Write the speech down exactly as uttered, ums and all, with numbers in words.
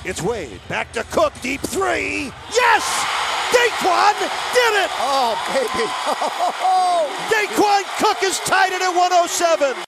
It's Wade, back to Cook, deep three. Yes! Daequan did it! Oh, baby. Daequan Cook is tied it at one oh seven.